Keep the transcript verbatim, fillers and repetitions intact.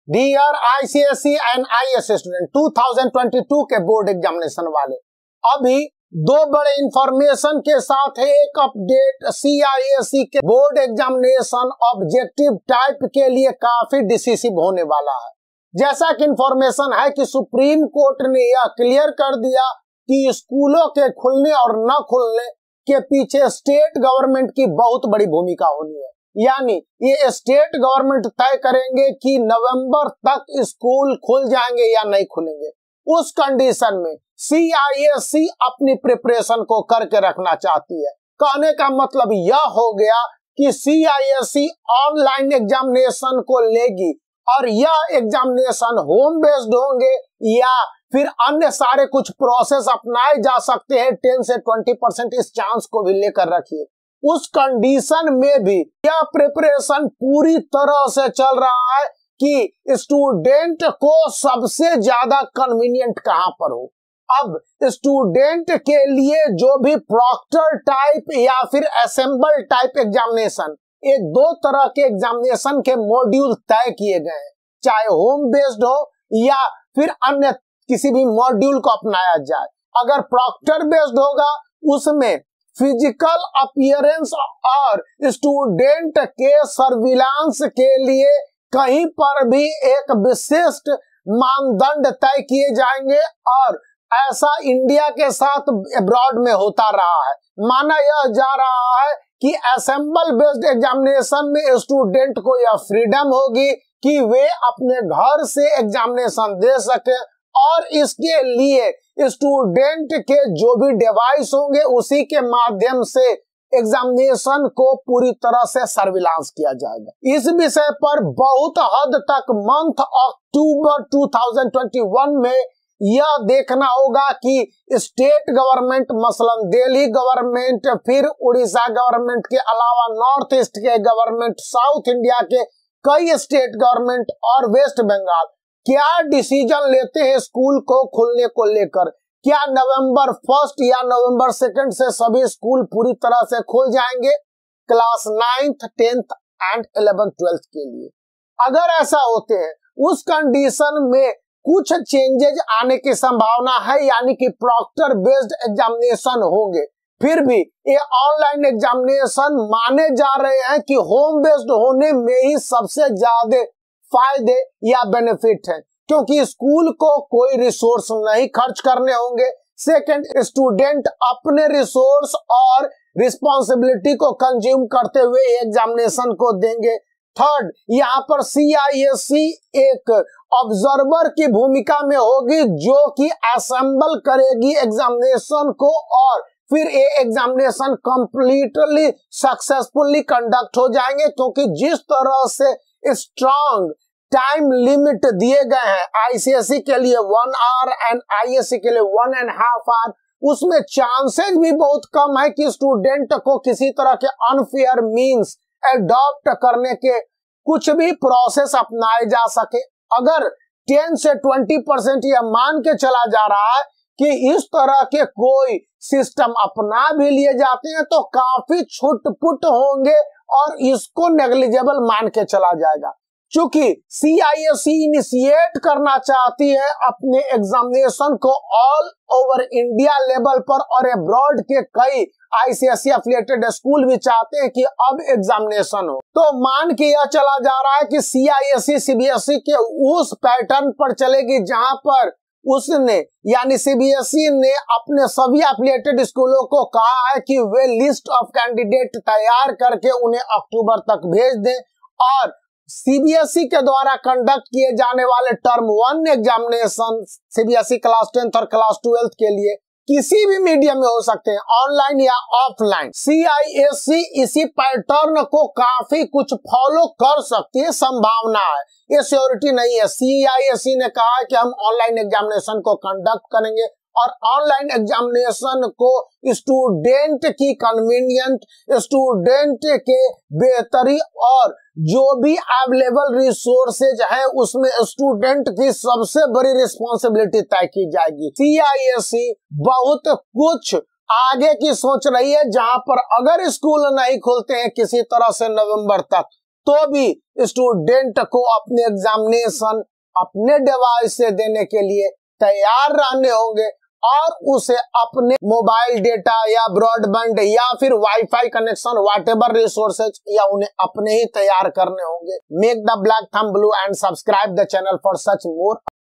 Dear ICSE and ISC student दो हज़ार बाईस के बोर्ड एग्जामिनेशन वाले, अभी दो बड़े इंफॉर्मेशन के साथ है एक अपडेट। सीआईएसई के बोर्ड एग्जामिनेशन ऑब्जेक्टिव टाइप के लिए काफी डिसिसिव होने वाला है। जैसा कि इंफॉर्मेशन है कि सुप्रीम कोर्ट ने यह क्लियर कर दिया कि स्कूलों के खुलने और न खुलने के पीछे स्टेट गवर्नमेंट की बहुत बड़ी भूमिका होनी है। यानी ये स्टेट गवर्नमेंट तय करेंगे कि नवंबर तक स्कूल खुल जाएंगे या नहीं खुलेंगे। उस कंडीशन में सीआईएसई अपनी प्रिपरेशन को करके रखना चाहती है। कहने का मतलब यह हो गया कि सीआईएसई ऑनलाइन एग्जामिनेशन को लेगी और यह एग्जामिनेशन होम बेस्ड होंगे या फिर अन्य सारे कुछ प्रोसेस अपनाए जा सकते हैं। टेन से ट्वेंटी परसेंट इस चांस को भी लेकर रखिए। उस कंडीशन में भी यह प्रिपरेशन पूरी तरह से चल रहा है कि स्टूडेंट को सबसे ज्यादा कन्वीनियंट कहां पर हो। अब स्टूडेंट के लिए जो भी प्रॉक्टर टाइप या फिर असेंबल टाइप एग्जामिनेशन, एक दो तरह के एग्जामिनेशन के मॉड्यूल तय किए गए हैं, चाहे होम बेस्ड हो या फिर अन्य किसी भी मॉड्यूल को अपनाया जाए। अगर प्रॉक्टर बेस्ड होगा उसमें फिजिकल अपीयरेंस और स्टूडेंट के सर्विलांस के लिए कहीं पर भी एक विशिष्ट मानदंड तय किए जाएंगे और ऐसा इंडिया के साथ अब्रॉड में होता रहा है। माना यह जा रहा है कि असेंबल बेस्ड एग्जामिनेशन में स्टूडेंट को यह फ्रीडम होगी कि वे अपने घर से एग्जामिनेशन दे सके और इसके लिए स्टूडेंट के जो भी डिवाइस होंगे उसी के माध्यम से एग्जामिनेशन को पूरी तरह से सर्विलांस किया जाएगा। इस विषय पर बहुत हद तक मंथ अक्टूबर दो हज़ार इक्कीस में यह देखना होगा कि स्टेट गवर्नमेंट मसलन दिल्ली गवर्नमेंट, फिर उड़ीसा गवर्नमेंट के अलावा नॉर्थ ईस्ट के गवर्नमेंट, साउथ इंडिया के कई स्टेट गवर्नमेंट और वेस्ट बंगाल क्या डिसीजन लेते हैं स्कूल को खुलने को लेकर। क्या नवंबर फर्स्ट या नवंबर सेकंड से सभी स्कूल पूरी तरह से खुल जाएंगे class ninth, tenth and eleventh twelfth के लिए। अगर ऐसा होते हैं उस कंडीशन में कुछ चेंजेज आने की संभावना है, यानी कि प्रॉक्टर बेस्ड एग्जामिनेशन होंगे। फिर भी ये ऑनलाइन एग्जामिनेशन माने जा रहे हैं कि होम बेस्ड होने में ही सबसे ज्यादा फायदे या बेनिफिट है, क्योंकि स्कूल को कोई रिसोर्स नहीं खर्च करने होंगे। सेकंड, स्टूडेंट अपने रिसोर्स और रिस्पॉन्सिबिलिटी को कंज्यूम करते हुए एग्जामिनेशन को देंगे। थर्ड, यहाँ पर सीआईएसई एक ऑब्जर्वर की भूमिका में होगी जो कि असेंबल करेगी एग्जामिनेशन को और फिर ये एग्जामिनेशन कंप्लीटली सक्सेसफुली कंडक्ट हो जाएंगे, क्योंकि जिस तरह से स्ट्रॉन्ग टाइम लिमिट दिए गए हैं आईसीएसई के लिए वन आवर एंड आईएससी के लिए वन एंड हाफ आवर, उसमें चांसेस भी बहुत कम है कि स्टूडेंट को किसी तरह के अनफेयर मींस एडॉप्ट करने के कुछ भी प्रोसेस अपनाए जा सके। अगर टेन से ट्वेंटी परसेंट यह मान के चला जा रहा है कि इस तरह के कोई सिस्टम अपना भी लिए जाते हैं तो काफी छुटपुट होंगे और इसको नेग्लिजिबल मान के चला जाएगा। चूंकि सीआईएसई इनिशिएट करना चाहती है अपने एग्जामिनेशन को ऑल ओवर इंडिया लेवल पर और अब्रॉड के कई आईसीएसई एफिलिएटेड स्कूल भी चाहते हैं कि अब एग्जामिनेशन हो, तो मान के यह चला जा रहा है कि सीआईएसई सीबीएसई के उस पैटर्न पर चलेगी जहां पर उसने यानी सीबीएसई ने अपने सभी एफिलिएटेड स्कूलों को कहा है कि वे लिस्ट ऑफ कैंडिडेट तैयार करके उन्हें अक्टूबर तक भेज दें और सीबीएसई के द्वारा कंडक्ट किए जाने वाले term one examination CBSE class tenth और क्लास ट्वेल्थ के लिए किसी भी मीडियम में हो सकते हैं, ऑनलाइन या ऑफलाइन। सीआईएसई इसी पैटर्न को काफी कुछ फॉलो कर सकती है, संभावना है, ये श्योरिटी नहीं है। सीआईएसई ने कहा है कि हम ऑनलाइन एग्जामिनेशन को कंडक्ट करेंगे और ऑनलाइन एग्जामिनेशन को स्टूडेंट की कन्वीनियंट, स्टूडेंट के बेहतरी और जो भी अवेलेबल रिसोर्सेज है उसमें स्टूडेंट की सबसे बड़ी रिस्पॉन्सिबिलिटी तय की जाएगी। सीआईएसई बहुत कुछ आगे की सोच रही है, जहां पर अगर स्कूल नहीं खुलते हैं किसी तरह से नवंबर तक, तो भी स्टूडेंट को अपने एग्जामिनेशन अपने डिवाइस से देने के लिए तैयार रहने होंगे और उसे अपने मोबाइल डेटा या ब्रॉडबैंड या फिर वाईफाई कनेक्शन व्हाटएवर रिसोर्सेज या उन्हें अपने ही तैयार करने होंगे। Make the black thumb blue and subscribe the channel for such more